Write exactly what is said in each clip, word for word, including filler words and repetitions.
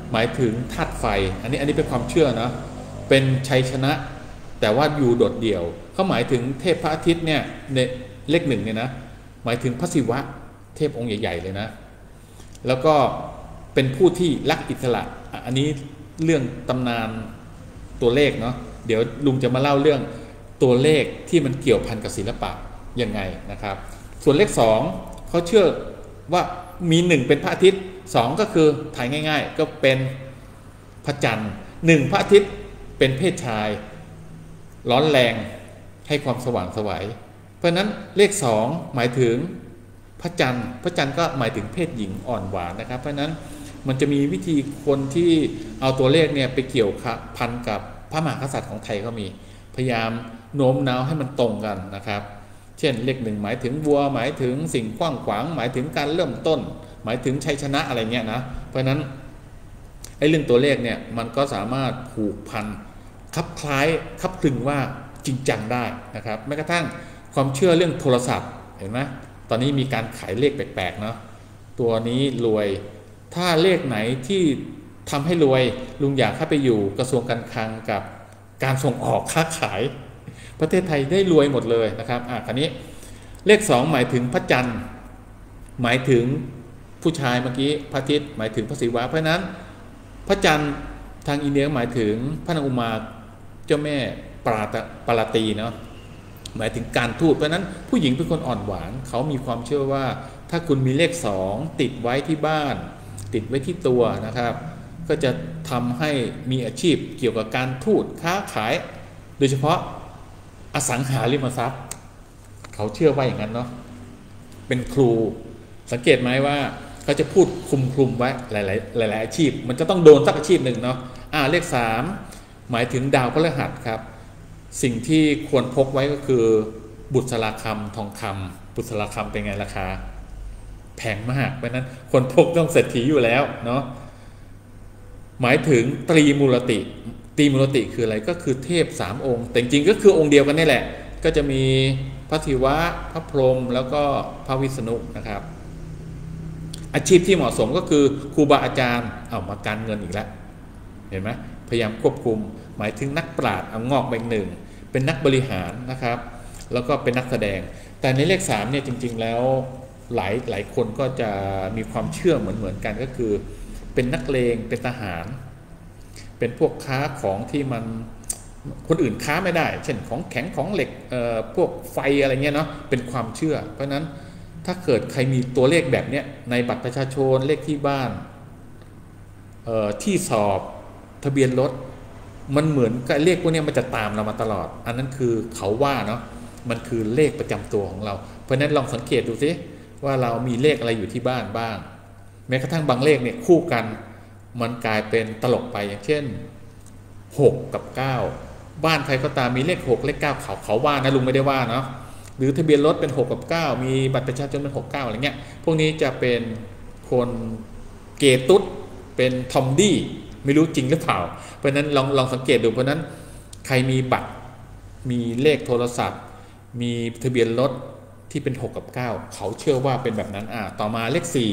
หมายถึงธาตุไฟอันนี้อันนี้เป็นความเชื่อนะเป็นชัยชนะแต่ว่าอยู่โดดเดี่ยวเขาหมายถึงเทพพระอาทิตย์เนี่ยในเลขหนึ่งเนี่ยนะหมายถึงพระศิวะเทพองค์ใหญ่ๆเลยนะแล้วก็เป็นผู้ที่รักอิสระอันนี้เรื่องตำนานตัวเลขเนาะเดี๋ยวลุงจะมาเล่าเรื่องตัวเลขที่มันเกี่ยวพันกับศิลปะยังไงนะครับส่วนเลขสองเขาเชื่อว่ามีหนึ่งเป็นพระอาทิตย์สองก็คือถ่ายง่ายๆก็เป็นพระจันทร์หนึ่งพระอาทิตย์เป็นเพศชายร้อนแรงให้ความสว่างไสวเพราะนั้นเลขสองหมายถึงพระจันทร์พระจันทร์ก็หมายถึงเพศหญิงอ่อนหวานนะครับเพราะนั้นมันจะมีวิธีคนที่เอาตัวเลขเนี่ยไปเกี่ยวพันกับพระมหากษัตริย์ของไทยก็มีพยายามโน้มน้าวให้มันตรงกันนะครับเช่นเลขหนึ่งหมายถึงวัวหมายถึงสิ่งกว้างขวางหมายถึงการเริ่มต้นหมายถึงชัยชนะอะไรเงี้ยนะเพราะนั้นไอ้เรื่องตัวเลขเนี่ยมันก็สามารถผูกพันคลับคล้ายคลับคลึงว่าจริงจังได้นะครับแม้กระทั่งความเชื่อเรื่องโทรศัพท์เห็นไหมตอนนี้มีการขายเลขแปลกๆเนาะตัวนี้รวยถ้าเลขไหนที่ทำให้รวยลุงอยากเข้าไปอยู่กระทรวงการคลังกับการส่งออกค้าขายประเทศไทยได้รวยหมดเลยนะครับอ่ะคราวนี้เลขสองหมายถึงพระจันทร์หมายถึงผู้ชายเมื่อกี้พระอาทิตย์หมายถึงพระศิวะเพราะนั้นพระจันทร์ทางอินเดียหมายถึงพระนางอุมาเจ้าแม่ปราตปาราตีเนาะหมายถึงการทูตเพราะนั้นผู้หญิงเป็นคนอ่อนหวานเขามีความเชื่อว่าถ้าคุณมีเลขสองติดไว้ที่บ้านติดไว้ที่ตัวนะครับก็จะทำให้มีอาชีพเกี่ยวกับการทูตค้าขายโดยเฉพาะอสังหาริมทรัพย์เขาเชื่อว่าอย่างนั้นเนาะเป็นครูสังเกตไหมว่าเขาจะพูดคลุมคลุมไว้หลายๆหลายๆอาชีพมันจะต้องโดนสักอาชีพหนึ่งเนาะอ่าเลขสามหมายถึงดาวพฤหัสครับสิ่งที่ควรพกไว้ก็คือบุษราคำทองคำบุษราคำเป็นไงราคาแพงมากเพราะนั้นคนพกต้องเศรษฐีอยู่แล้วเนาะหมายถึงตรีมูลติตรีมูลติคืออะไรก็คือเทพสามองค์แต่จริงๆก็คือองค์เดียวกันนี่แหละก็จะมีพระศิวะพระพรหมแล้วก็พระวิษณุนะครับอาชีพที่เหมาะสมก็คือครูบาอาจารย์เอามาการเงินอีกแล้วเห็นไหมพยายามควบคุมหมายถึงนักปราชญ์เอางอกไปหนึ่งเป็นนักบริหารนะครับแล้วก็เป็นนักแสดงแต่ในเลขสามเนี่ยจริงๆแล้วหลายหลายคนก็จะมีความเชื่อเหมือนเหมือนกันก็คือเป็นนักเลงเป็นทหารเป็นพวกค้าของที่มันคนอื่นค้าไม่ได้เช่นของแข็งของเหล็กเอ่อพวกไฟอะไรเงี้ยเนาะเป็นความเชื่อเพราะนั้นถ้าเกิดใครมีตัวเลขแบบเนี้ยในบัตรประชาชนเลขที่บ้านเอ่อที่สอบทะเบียนรถมันเหมือนกับเลขพวกนี้มันจะตามเรามาตลอดอันนั้นคือเขาว่าเนาะมันคือเลขประจำตัวของเราเพราะนั้นลองสังเกตดูสิว่าเรามีเลขอะไรอยู่ที่บ้านบ้างแม้กระทั่งบางเลขเนี่ยคู่กันมันกลายเป็นตลกไปอย่างเช่นหกกับเก้าบ้านใครก็ตามมีเลขหกเลขเก้าเขาเขาว่านะลุงไม่ได้ว่าเนาะหรือทะเบียนรถเป็นหกกับเก้ามีบัตรประชาชนเป็นหก เก้าอะไรเงี้ยพวกนี้จะเป็นคนเกตุสเป็นทอมดี้ไม่รู้จริงหรือเปล่าเพราะนั้นลองลองสังเกตดูเพราะนั้นใครมีบัตรมีเลขโทรศัพท์มีทะเบียนรถที่เป็นหกกับเก้าเขาเชื่อว่าเป็นแบบนั้นอ่ะต่อมาเลขสี่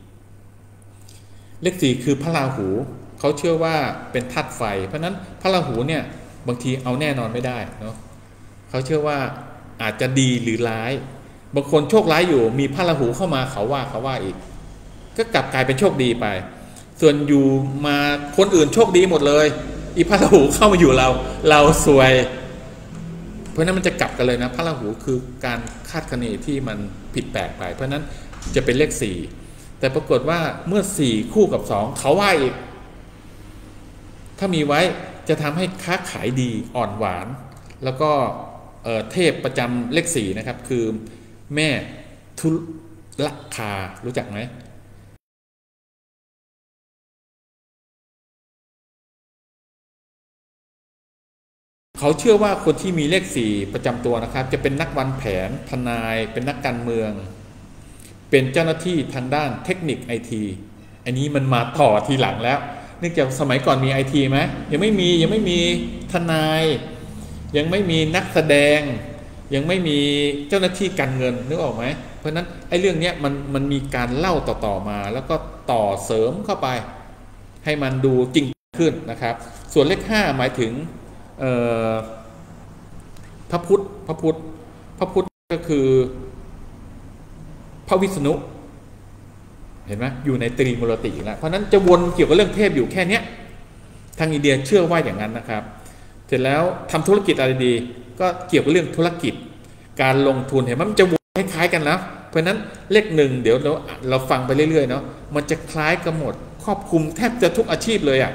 เลขสี่คือพระราหูเขาเชื่อว่าเป็นธาตุไฟเพราะนั้นพระราหูเนี่ยบางทีเอาแน่นอนไม่ได้เนาะเขาเชื่อว่าอาจจะดีหรือร้ายบางคนโชคร้ายอยู่มีพระราหูเข้ามาเขาว่าเขาว่าอีกก็กลับกลายเป็นโชคดีไปส่วนอยู่มาคนอื่นโชคดีหมดเลยอีพระราหูเข้ามาอยู่เราเราซวยเพราะนั้นมันจะกลับกันเลยนะพระราหูคือการคาดคะเนที่มันผิดแปลกไปเพราะนั้นจะเป็นเลขสี่แต่ปรากฏว่าเมื่อสี่คู่กับสองเขาว่าอีกถ้ามีไว้จะทำให้ค้าขายดีอ่อนหวานแล้วก็เอ่อเทพประจำเลขสี่นะครับคือแม่ทุลคารู้จักไหมเขาเชื่อว่าคนที่มีเลขสี่ประจำตัวนะครับจะเป็นนักวางแผนทนายเป็นนักการเมืองเป็นเจ้าหน้าที่ทางด้านเทคนิคไอทีอันนี้มันมาต่อทีหลังแล้วเนื่องจากสมัยก่อนมีไอทีไหมยังไม่มียังไม่มีทนายยังไม่มีนักแสดงยังไม่มีเจ้าหน้าที่การเงินนึกออกไหมเพราะฉะนั้นไอ้เรื่องนี้มันมันมีการเล่าต่อๆมาแล้วก็ต่อเสริมเข้าไปให้มันดูจริงขึ้นนะครับส่วนเลขห้าหมายถึงพระพุทธพระพุทธพระพุทธก็คือพระวิษณุเห็นไหมอยู่ในตรีมูลติแล้วเพราะนั้นจะวนเกี่ยวกับเรื่องเทพอยู่แค่นี้ทางอินเดียเชื่อว่าอย่างนั้นนะครับเสร็จแล้วทำธุรกิจอะไรดีก็เกี่ยวกับเรื่องธุรกิจการลงทุนเห็นไหมมันจะวนคล้ายๆกันแล้วเพราะนั้นเลขหนึ่งเดี๋ยวเราเราฟังไปเรื่อยๆเนาะมันจะคล้ายกันหมดครอบคลุมแทบจะทุกอาชีพเลยอ่ะ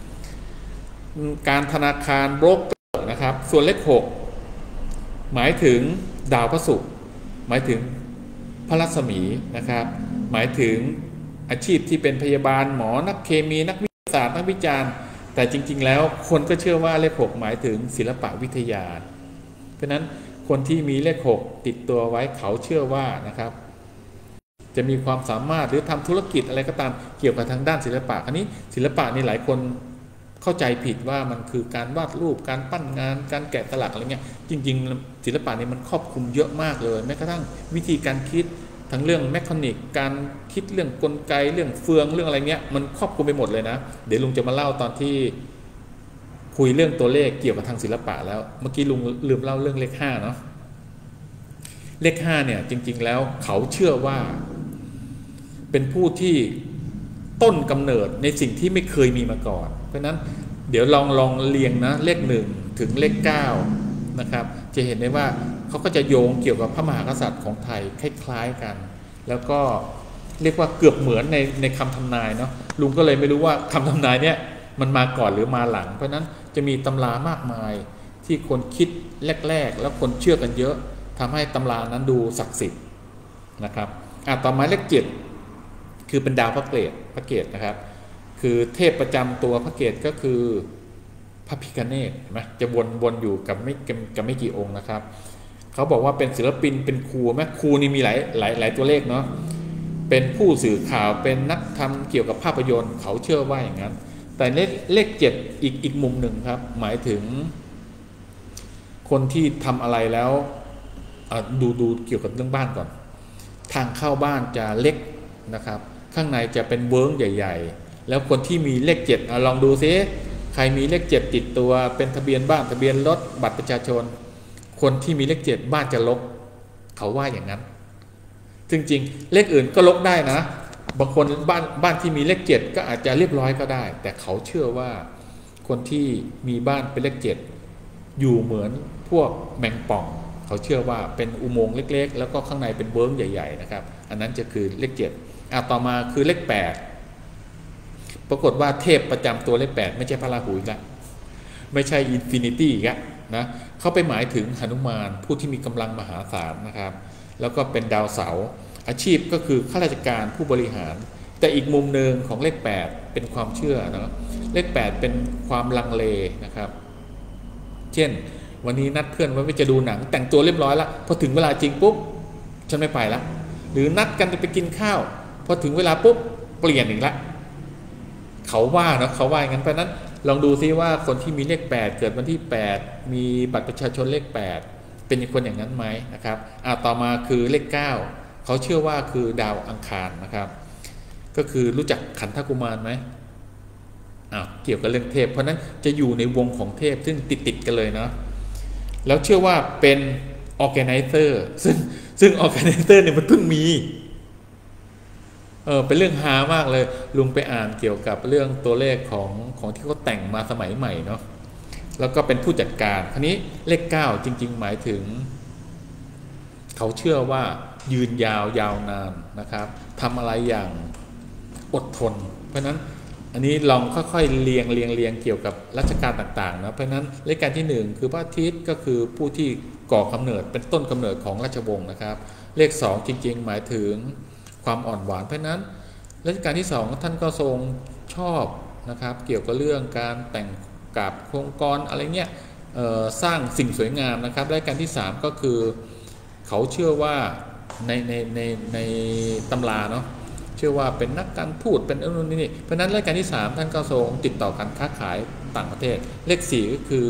การธนาคารโบรกเกอร์นะครับส่วนเลขหกหมายถึงดาวพระศุกร์หมายถึงพระรัศมีนะครับหมายถึงอาชีพที่เป็นพยาบาลหมอนักเคมีนักวิทยาศาสตร์นักวิจารณ์แต่จริงๆแล้วคนก็เชื่อว่าเลขหกหมายถึงศิลปะวิทยาเพราะนั้นคนที่มีเลขหกติดตัวไว้เขาเชื่อว่านะครับจะมีความสามารถหรือทำธุรกิจอะไรก็ตามเกี่ยวกับทางด้านศิลปะอันนี้ศิลปะนี่หลายคนเข้าใจผิดว่ามันคือการวาดรูปการปั้นงานการแกะสลักอะไรเงี้ยจริงๆศิลปะนี่มันครอบคลุมเยอะมากเลยแม้กระทั่งวิธีการคิดทั้งเรื่องแมคานิกการคิดเรื่องกลไกเรื่องเฟืองเรื่องอะไรเงี้ยมันครอบคลุมไปหมดเลยนะเดี๋ยวลุงจะมาเล่าตอนที่คุยเรื่องตัวเลขเกี่ยวกับทางศิลปะแล้วเมื่อกี้ลุงลืมเล่าเรื่องเลขห้าเนาะเลขห้าเนี่ยจริงๆแล้วเขาเชื่อว่าเป็นผู้ที่ต้นกำเนิดในสิ่งที่ไม่เคยมีมาก่อนเพราะฉะนั้นเดี๋ยวลองลองเรียงนะเลขหนึ่งถึงเลขเก้านะครับจะเห็นได้ว่าเขาก็จะโยงเกี่ยวกับพระมหากษัตริย์ของไทยคล้ายๆกันแล้วก็เรียกว่าเกือบเหมือนในในคำทำนายเนาะลุงก็เลยไม่รู้ว่าคำทำนายเนี่ยมันมาก่อนหรือมาหลังเพราะฉะนั้นจะมีตำรามากมายที่คนคิดแรกๆแล้วคนเชื่อกันเยอะทำให้ตำรานั้นดูศักดิ์สิทธิ์นะครับอ่ะต่อมาเลขเจ็ดคือเป็นดาวพระเกศพระเกศนะครับคือเทพประจำตัวพระเกศก็คือพระพิฆเนศเห็นไหมจะวนวนอยู่กับไม่กับไม่กี่องค์นะครับเขาบอกว่าเป็นศิลปินเป็นครูไหมครูนี่มีหลายหลายหลายตัวเลขเนาะเป็นผู้สื่อข่าวเป็นนักทำเกี่ยวกับภาพยนตร์เขาเชื่อว่าอย่างนั้นแต่เลขเลขเจ็ดอีกอีกมุมหนึ่งครับหมายถึงคนที่ทำอะไรแล้วดูดูเกี่ยวกับเรื่องบ้านก่อนทางเข้าบ้านจะเล็กนะครับข้างในจะเป็นเวิ้งใหญ่ๆแล้วคนที่มีเลขเจ็ดลองดูซิใครมีเลขเจ็ดติดตัวเป็นทะเบียนบ้านทะเบียนรถบัตรประชาชนคนที่มีเลขเจ็ดบ้านจะรกเขาว่าอย่างนั้นจริงๆเลขอื่นก็รกได้นะบางคนบ้านบ้านที่มีเลขเจ็ดก็อาจจะเรียบร้อยก็ได้แต่เขาเชื่อว่าคนที่มีบ้านเป็นเลขเจ็ดอยู่เหมือนพวกแมงป่องเขาเชื่อว่าเป็นอุโมงค์เล็กๆแล้วก็ข้างในเป็นเวิ้งใหญ่ๆนะครับอันนั้นจะคือเลขเจ็ดอ่ะต่อมาคือเลขแปดปรากฏว่าเทพประจำตัวเลขแปดไม่ใช่พระราหูอีกแล้วไม่ใช่อินฟินิตี้อีกแล้วนะเขาไปหมายถึงหนุมานผู้ที่มีกำลังมหาศาลนะครับแล้วก็เป็นดาวเสาร์อาชีพก็คือข้าราชการผู้บริหารแต่อีกมุมหนึ่งของเลขแปดเป็นความเชื่อนะเลขแปดเป็นความลังเลนะครับเช่นวันนี้นัดเพื่อนว่าจะดูหนังแต่งตัวเรียบร้อยแล้วพอถึงเวลาจริงปุ๊บฉันไม่ไปแล้วหรือนัดกันจะไปกินข้าวพอถึงเวลาปุ๊บเปลี่ยนอีกแล้วเขาว่านะเขาว่าอย่างนั้นเพราะนั้นลองดูซิว่าคนที่มีเลขแปดเกิดวันที่แปดมีบัตรประชาชนเลขแปดเป็นคนอย่างนั้นไหมนะครับอ่าต่อมาคือเลขเก้าเขาเชื่อว่าคือดาวอังคารนะครับก็คือรู้จักขันธกุมารไหมอ่าเกี่ยวกับเรื่องเทพเพราะนั้นจะอยู่ในวงของเทพซึ่งติดติดกันเลยนะแล้วเชื่อว่าเป็น organizer ซึ่งซึ่ง organizer เนี่ยมันเพิ่งมีเออเป็นเรื่องฮามากเลยลุงไปอ่านเกี่ยวกับเรื่องตัวเลขของของที่เขาแต่งมาสมัยใหม่เนาะแล้วก็เป็นผู้จัดการคราวนี้เลขเก้าจริงๆหมายถึงเขาเชื่อว่ายืนยาวยาวนานนะครับทำอะไรอย่างอดทนเพราะฉะนั้นอันนี้ลองค่อยๆเรียงเรียงเรียงเกี่ยวกับรัชกาลต่างๆนะเพราะฉะนั้นเลขการที่หนึ่งคือพระอาทิตย์ก็คือผู้ที่ก่อกำเนิดเป็นต้นกำเนิดของราชวงศ์นะครับเลขสองจริงๆหมายถึงความอ่อนหวานเพราะนั้นรัชกาลที่สองท่านก็ทรงชอบนะครับเกี่ยวกับเรื่องการแต่งกาบโครงกรอะไรเงี้ยสร้างสิ่งสวยงามนะครับรัชกาลที่สามก็คือเขาเชื่อว่าในในในในตำราเนาะเชื่อว่าเป็นนักการทูตเป็นนู่นนี่เพราะนั้นรัชกาลที่สามท่านก็ทรงติดต่อการค้าขายต่างประเทศเลขสี่ก็คือ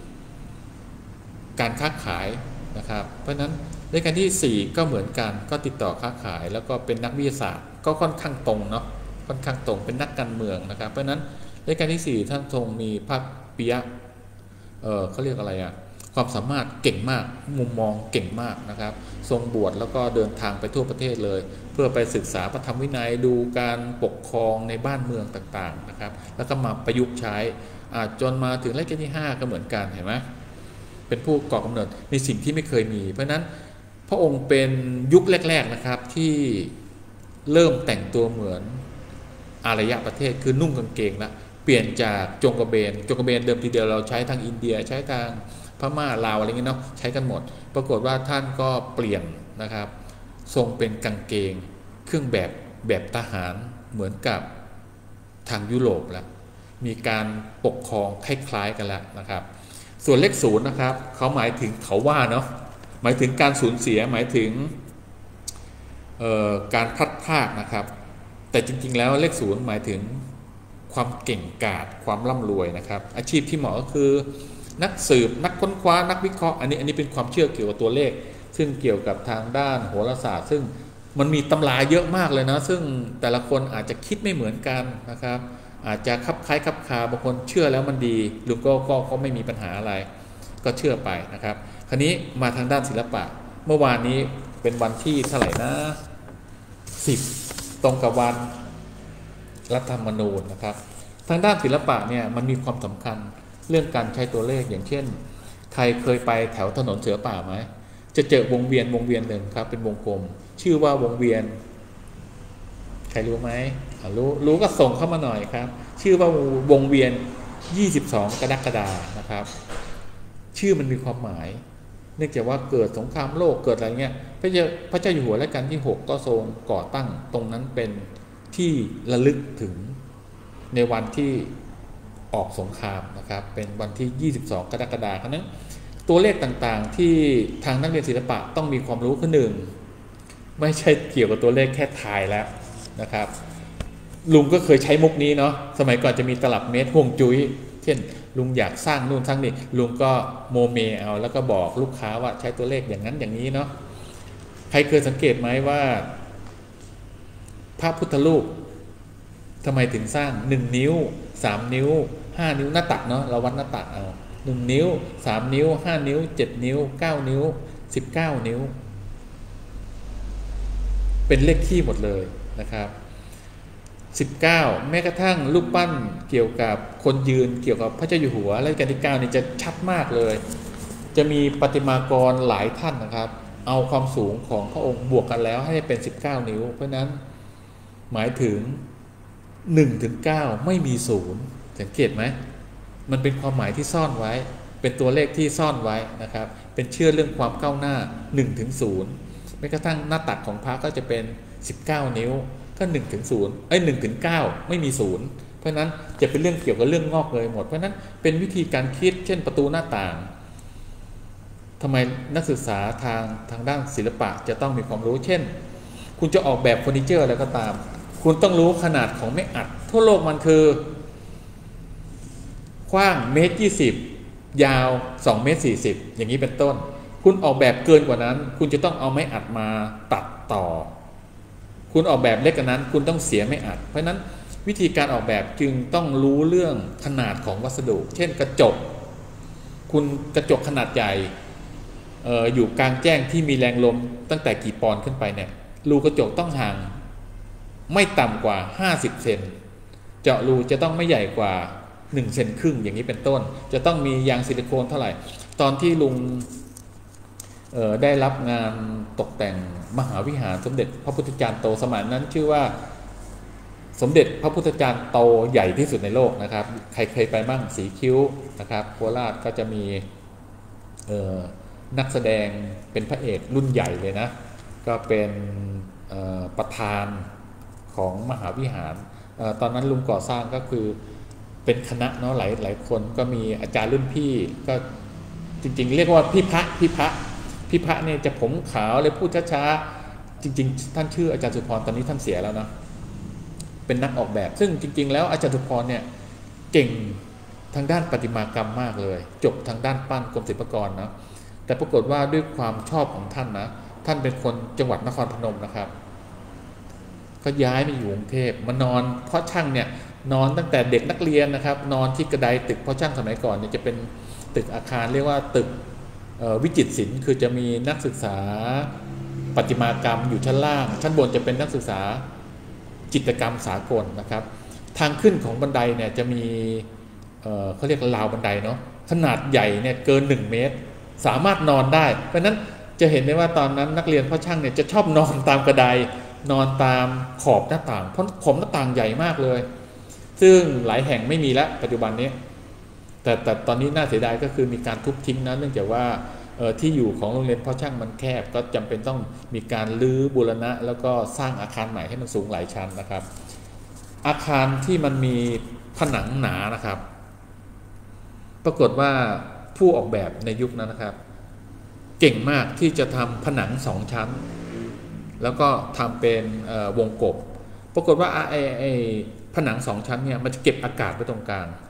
การค้าขายนะครับเพราะนั้นรัชกาลที่สี่ก็เหมือนกันก็ติดต่อค้าขายแล้วก็เป็นนักวิทยาศาสตร์ก็ค่อนข้างตรงเนาะค่อนข้างตรงเป็นนักการเมืองนะครับเพราะฉะนั้นรัชกาลที่สี่ท่านทรงมีพระปิยะเออเขาเรียกอะไรอ่ะความสามารถเก่งมากมุมมองเก่งมากนะครับทรงบวชแล้วก็เดินทางไปทั่วประเทศเลยเพื่อไปศึกษาพระธรรมวินัยดูการปกครองในบ้านเมืองต่างๆนะครับแล้วก็มาประยุกต์ใช้จนมาถึงรัชกาลที่ห้าก็เหมือนกันเห็นไหมเป็นผู้ก่อกำเนิดในสิ่งที่ไม่เคยมีเพราะนั้นพระองค์เป็นยุคแรกๆนะครับที่เริ่มแต่งตัวเหมือนอารยประเทศคือนุ่งกางเกงละเปลี่ยนจากจงกระเบนจงกระเบนเดิมทีเดียวเราใช้ทางอินเดียใช้ทางพม่าลาวอะไรเงี้ยเนาะใช้กันหมดปรากฏว่าท่านก็เปลี่ยนนะครับทรงเป็นกางเกงเครื่องแบบแบบทหารเหมือนกับทางยุโรปแล้วมีการปกครองคล้ายๆกันแล้วนะครับส่วนเลขศูนย์นะครับเขาหมายถึงเขาว่าเนาะหมายถึงการสูญเสียหมายถึงการพลัดพรากนะครับแต่จริงๆแล้วเลขศูนย์หมายถึงความเก่งกาจความร่ำรวยนะครับอาชีพที่เหมาะก็คือนักสืบนักค้นคว้านักวิเคราะห์อันนี้อันนี้เป็นความเชื่อเกี่ยวกับตัวเลขซึ่งเกี่ยวกับทางด้านโหราศาสตร์ซึ่งมันมีตำราเยอะมากเลยนะซึ่งแต่ละคนอาจจะคิดไม่เหมือนกันนะครับอาจจะคับคล้ายคับคาบางคนเชื่อแล้วมันดีลุงก็ก็ก็ไม่มีปัญหาอะไรก็เชื่อไปนะครับคราวนี้มาทางด้านศิลปะเมื่อวานนี้เป็นวันที่เท่าไหร่นะสิบตรงกับวันรัฐธรรมนูญนะครับทางด้านศิลปะเนี่ยมันมีความสำคัญเรื่องการใช้ตัวเลขอย่างเช่นใครเคยไปแถวถนนเสือป่าไหมจะเจอวงเวียนวงเวียนหนึ่งครับเป็นวงกลมชื่อว่าวงเวียนใครรู้ไหมรู้รู้ก็ส่งเข้ามาหน่อยครับชื่อว่าวงเวียนยี่สิบสองกรกฎาคมนะครับชื่อมันมีความหมายเนื่องจากว่าเกิดสงครามโลกเกิดอะไรเงี้ยพระเจ้าพระเจ้าอยู่หัวรัชกาลที่หกก็ทรงก่อตั้งตรงนั้นเป็นที่ระลึกถึงในวันที่ออกสงครามนะครับเป็นวันที่ยี่สิบสองกรกฎาคมนั้นตัวเลขต่างๆที่ทางนักเรียนศิลปะต้องมีความรู้คือหนึ่งไม่ใช่เกี่ยวกับตัวเลขแค่ทายแล้วนะครับลุงก็เคยใช้มุกนี้เนาะสมัยก่อนจะมีตลับเมตรห่วงจุ้ยเช่นลุงอยากสร้างนู่นสร้างนี่ลุงก็โมเมเอาแล้วก็บอกลูกค้าว่าใช้ตัวเลขอย่างนั้นอย่างนี้เนาะใครเคยสังเกตไหมว่าพระพุทธรูปทำไมถึงสร้างหนึ่งนิ้วสามนิ้วห้านิ้วหน้าตักเนาะเราวัดหน้าตักเอาหนึ่งนิ้วสามนิ้วห้านิ้วเจ็ดนิ้วเก้านิ้วสิบเก้านิ้วเป็นเลขที่หมดเลยนะครับสิบเก้าแม้กระทั่งรูปปั้นเกี่ยวกับคนยืนเกี่ยวกับพระเจ้าอยู่หัวรัชกาลที่เก้านี่จะชัดมากเลยจะมีประติมากรหลายท่านนะครับเอาความสูงของพระองค์บวกกันแล้วให้เป็นสิบเก้านิ้วเพราะนั้นหมายถึงหนึ่งถึงเก้าไม่มีศูนย์สังเกตไหมมันเป็นความหมายที่ซ่อนไว้เป็นตัวเลขที่ซ่อนไว้นะครับเป็นเชื่อเรื่องความก้าวหน้าหนึ่งถึงศูนย์แม้กระทั่งหน้าตักของพระก็จะเป็นสิบเก้านิ้วก็หนึ่งถึงศูนย์เอ้ยหนึ่งถึงเก้าไม่มีศูนย์เพราะนั้นจะเป็นเรื่องเกี่ยวกับเรื่องงอกเงยหมดเพราะนั้นเป็นวิธีการคิดเช่นประตูหน้าต่างทำไมนักศึกษาทางทางด้านศิลปะจะต้องมีความรู้เช่นคุณจะออกแบบเฟอร์นิเจอร์อะไรก็ตามคุณต้องรู้ขนาดของไม้อัดทั่วโลกมันคือกว้างเมตรยี่สิบยาวสองเมตรสี่สิบอย่างนี้เป็นต้นคุณออกแบบเกินกว่านั้นคุณจะต้องเอาไม้อัดมาตัดต่อคุณออกแบบเล็กกว่านั้นคุณต้องเสียไม้อัดเพราะนั้นวิธีการออกแบบจึงต้องรู้เรื่องขนาดของวัสดุเช่นกระจกคุณกระจกขนาดใหญ่ อ, ออยู่กลางแจ้งที่มีแรงลมตั้งแต่กี่ปอนด์ขึ้นไปเนี่ยรูกระจกต้องห่างไม่ต่ำกว่าห้าสิบเซนเจาะรูจะต้องไม่ใหญ่กว่าหนึ่งเซนครึ่งอย่างนี้เป็นต้นจะต้องมียางซิลิโคนเท่าไหร่ตอนที่ลุงได้รับงานตกแต่งมหาวิหารสมเด็จพระพุทธจารย์โตสมัยนั้นชื่อว่าสมเด็จพระพุทธจารย์โตใหญ่ที่สุดในโลกนะครับใครเคยไปบ้างสีคิ้วนะครับโคราชก็จะมีนักแสดงเป็นพระเอกรุ่นใหญ่เลยนะก็เป็นประธานของมหาวิหารตอนนั้นลุงก่อสร้างก็คือเป็นคณะเนาะหลายหลายคนก็มีอาจารย์รุ่นพี่ก็จริงๆเรียกว่าพี่พระพี่พระพี่พระเนี่ยจะผมขาวเลยพูดช้าๆจริงๆท่านชื่ออาจารย์สุพรตอนนี้ท่านเสียแล้วนะเป็นนักออกแบบซึ่งจริงๆแล้วอาจารย์สุพรเนี่ยเก่งทางด้านประติมากรรมมากเลยจบทางด้านปั้นกรมศิลปากรนะแต่ปรากฏว่าด้วยความชอบของท่านนะท่านเป็นคนจังหวัดนครพนมนะครับก็ย้ายมาอยู่กรุงเทพมานอนเพราะช่างเนี่ยนอนตั้งแต่เด็กนักเรียนนะครับนอนที่กระไดตึกเพราะช่างสมัยก่อนเนี่ยจะเป็นตึกอาคารเรียกว่าตึกวิจิตรศิลป์คือจะมีนักศึกษาประติมากรรมอยู่ชั้นล่างชั้นบนจะเป็นนักศึกษาจิตรกรรมสากลนะครับทางขึ้นของบันไดเนี่ยจะมี เอ่อ เขาเรียกราวบันไดเนาะขนาดใหญ่เนี่ยเกินหนึ่งเมตรสามารถนอนได้เพราะนั้นจะเห็นได้ว่าตอนนั้นนักเรียนพ่อช่างเนี่ยจะชอบนอนตามกระไดนอนตามขอบหน้าต่างเพราะขอบหน้าต่างใหญ่มากเลยซึ่งหลายแห่งไม่มีแล้วปัจจุบันนี้แต่แต่ตอนนี้น่าเสียดายก็คือมีการทุบทิ้งนะเนื่องจากว่าที่อยู่ของโรงเรียนพ่อช่างมันแคบก็จำเป็นต้องมีการรื้อบูรณะแล้วก็สร้างอาคารใหม่ให้มันสูงหลายชั้นนะครับอาคารที่มันมีผนังหนานะครับปรากฏว่าผู้ออกแบบในยุคนั้นนะครับเก่งมากที่จะทำผนังสองชั้นแล้วก็ทำเป็นวงกบปรากฏว่าไอ้ไอ้ผนังสองชั้นเนี่ยมันจะเก็บอากาศไว้ตรงกลาง